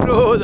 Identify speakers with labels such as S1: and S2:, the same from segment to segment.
S1: Jean-Claude.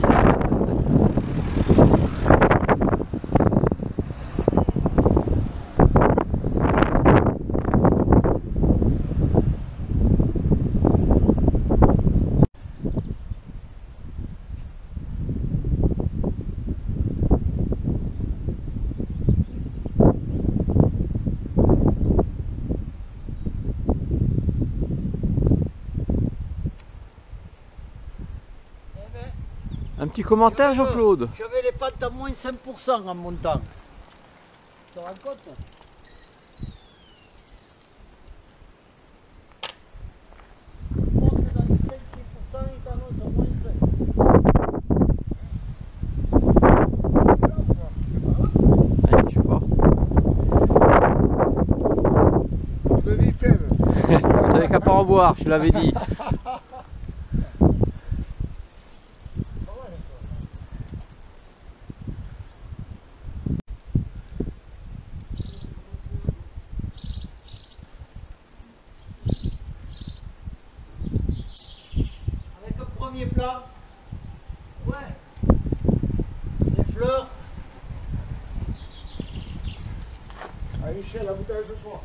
S1: Un petit commentaire, Jean-Claude?
S2: J'avais les pattes à moins 5% en montant. Tu te rends compte? Tu montes dans les 5-6%, il t'annonce à moins 5.
S1: Ouais, je sais pas.
S3: De vipère.
S1: T'avais qu'à pas en boire, je te l'avais dit.
S2: Avec le premier plat, ouais, les fleurs.
S3: Allez Michel, la bouteille de soir.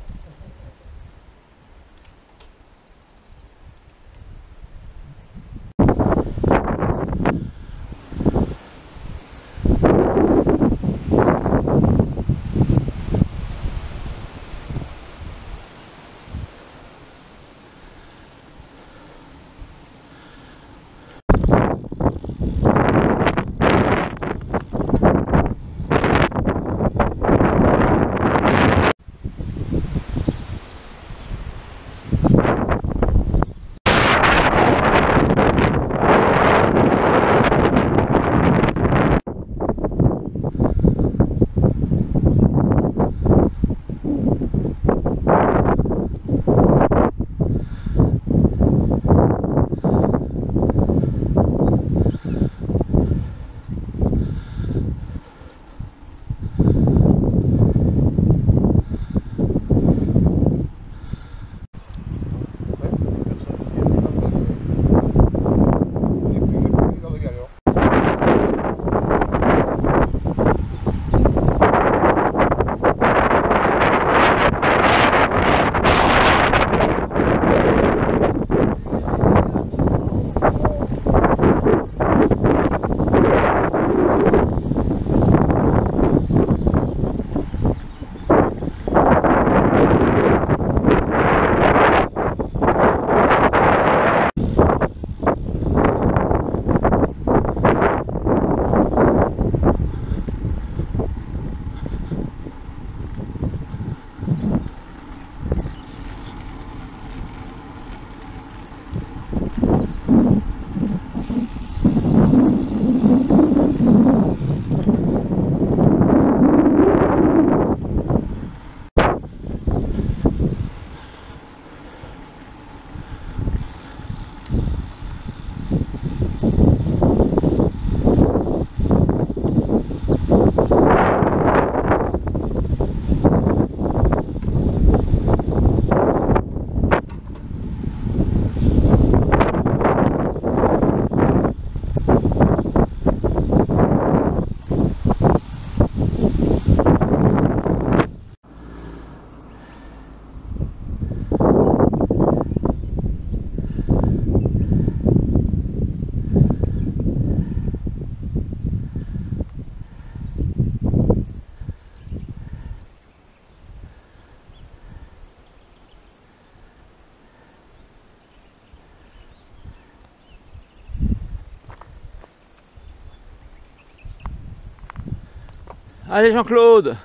S1: Allez Jean-Claude.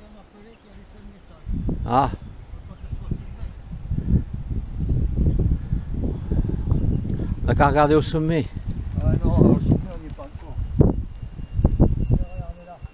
S1: Ah. On n'a qu'à regarder au sommet.
S2: Ah non, au sommet on n'y est pas encore. Regardez là.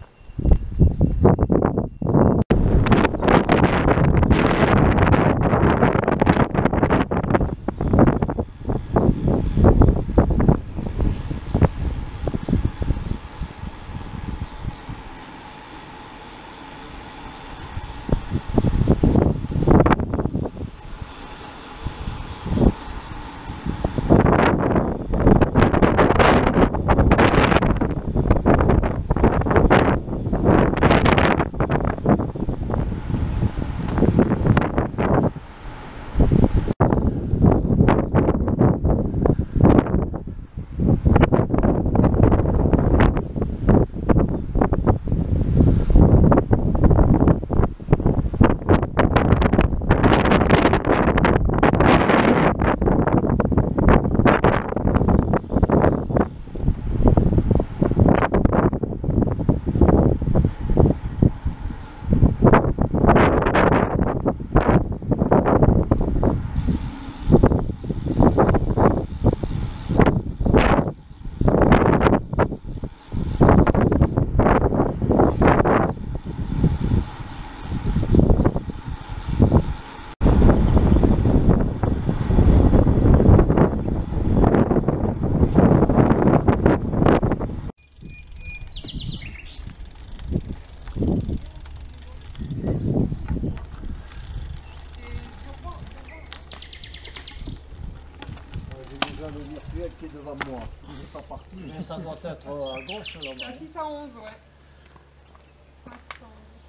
S2: devant moi. Il n'est pas parti. Mais ça doit être à gauche là-bas.
S4: À 611, ouais. À 611.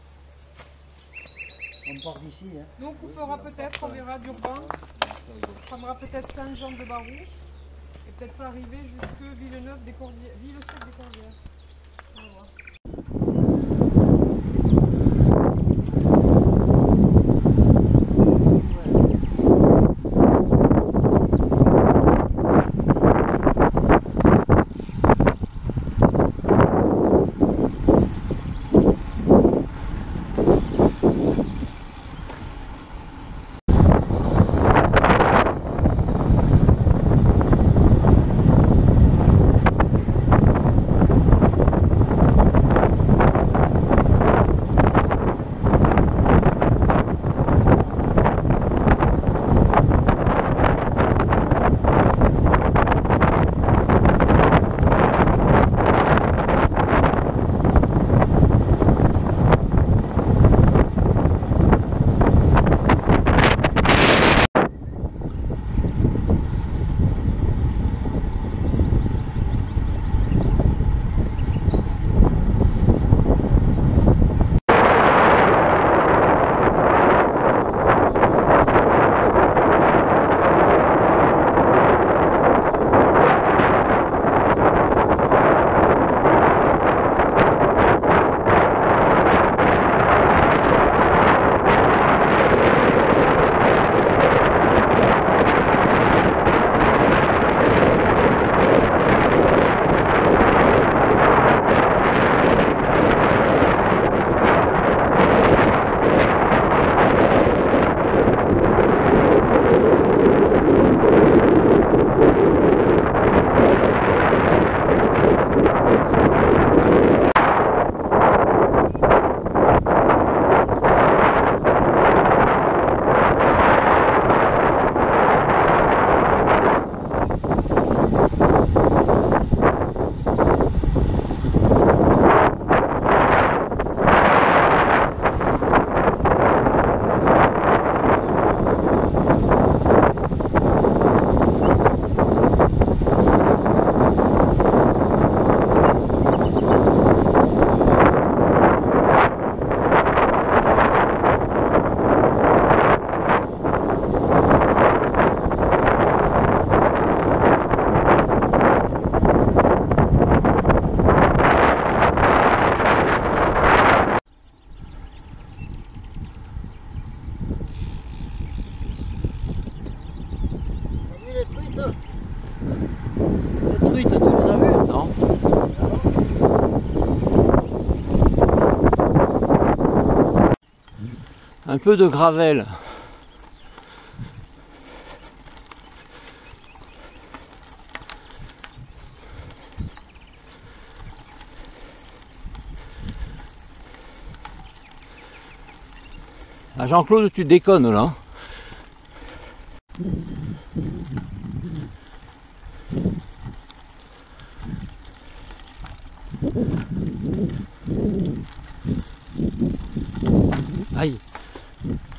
S2: On part d'ici. Hein.
S4: Nous on coupera peut-être, on verra d'Urbain. On prendra peut-être Saint-Jean-de-Barou. Et peut-être arriver jusque Villeneuve des Corbières. Ville-Sec des Corbières. On va voir.
S2: Les truites, tu les as vues?
S1: Non. Un peu de gravel. Ah, Jean-Claude, tu déconnes là. Aïe.